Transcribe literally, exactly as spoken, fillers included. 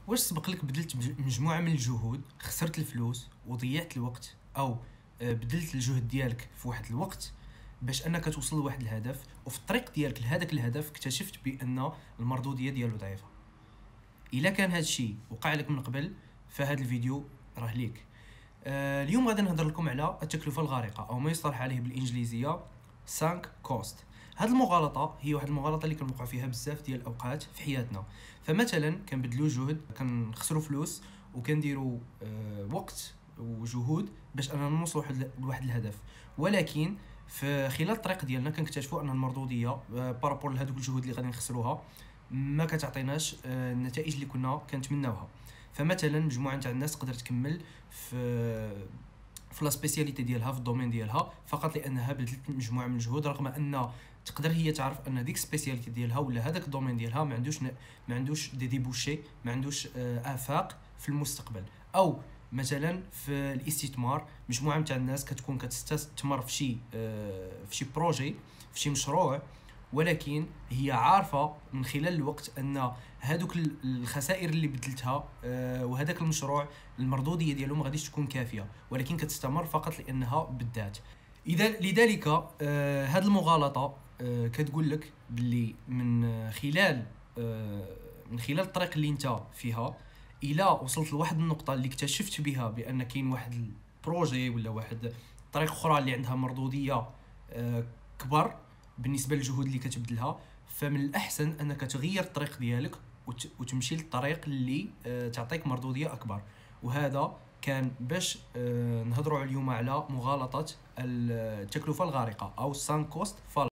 واش سبق لك بذلت مجموعه من الجهود، خسرت الفلوس وضيعت الوقت، او آه، بذلت الجهد ديالك في واحد الوقت باش انك توصل لواحد الهدف، وفي الطريق ديالك لهذاك الهدف اكتشفت بان المردوديه ديالو ضعيفه؟ الا كان هذا الشيء وقع لك من قبل فهذا الفيديو راه ليك. آه اليوم غادي نهضر لكم على التكلفه الغارقه، او ما يصطلح عليه بالانجليزيه سانك كوست. هاد المغالطه هي واحد المغالطه اللي كنوقعوا فيها بزاف ديال الاوقات في حياتنا. فمثلا كنبذلوا جهد، كنخسروا فلوس، وكنديروا آه وقت وجهود باش اننا نوصلوا لواحد الهدف، ولكن في خلال الطريق ديالنا كنكتشفوا ان المردوديه آه بارابور لهذوك الجهود اللي غادي نخسروها ما كتعطيناش آه النتائج اللي كنا كنتمناوها. فمثلا مجموعه تاع الناس تقدر تكمل في في لا سبيسياليتي ديالها، في الدومين ديالها، فقط لانها بذلت مجموعه من الجهود، رغم ان تقدر هي تعرف ان ديك سبيسياليتي ديالها ولا هذاك الدومين ديالها ما عندوش ما عندوش دي ديبوشي، ما عندوش آه افاق في المستقبل. او مثلا في الاستثمار، مجموعه تاع الناس كتكون كتستثمر في شي آه في شي بروجي، في شي مشروع، ولكن هي عارفه من خلال الوقت ان هذوك الخسائر اللي بدلتها آه وهذاك المشروع المردوديه ديالو ما غاديش تكون كافيه، ولكن كتستمر فقط لانها بدات. اذا لذلك آه هذه المغالطه آه كتقول لك باللي من خلال آه من خلال الطريق اللي انت فيها، الى وصلت لواحد النقطه اللي اكتشفت بها بان كاين واحد البروجي ولا واحد طريق اخرى اللي عندها مردوديه آه كبر بالنسبه للجهود اللي كتبذلها، فمن الاحسن انك تغير الطريق ديالك وتمشي للطريق اللي آه تعطيك مردوديه اكبر. وهذا كان باش آه نهضروا اليوم على مغالطه التكلفه الغارقه او سانك كوست فال